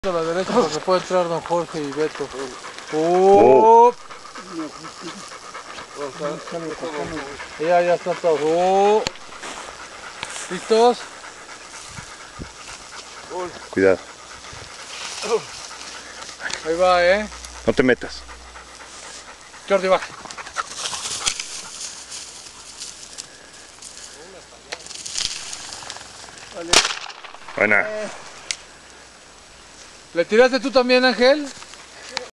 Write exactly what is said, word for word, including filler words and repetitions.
A la derecha porque puede entrar don Jorge y Beto. ¡Oh! Ya, ya están todos. ¡Oh! ¿Listos? Cuidado. Ahí va, ¿eh? No te metas. Jordi, baja. Vale. Buena. ¿Le tiraste tú también, Ángel?